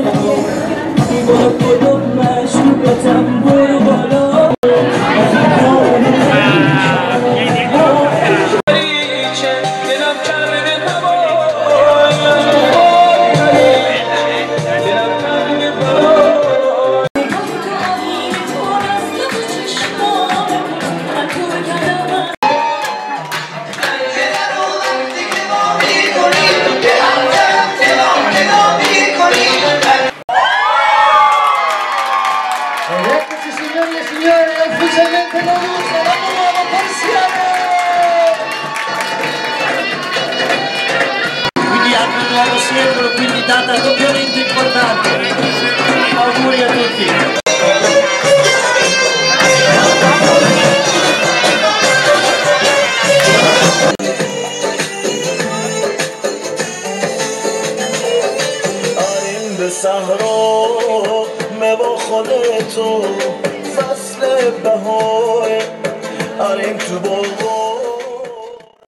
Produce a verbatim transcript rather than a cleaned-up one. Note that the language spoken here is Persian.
Signori e signori, ufficialmente la luce, la nuova passione! Quindi anche un nuovo simbolo, quindi data doppiamente importante. Auguri a tutti! صحرا با خودتو فصل بهاره آریم تو باغ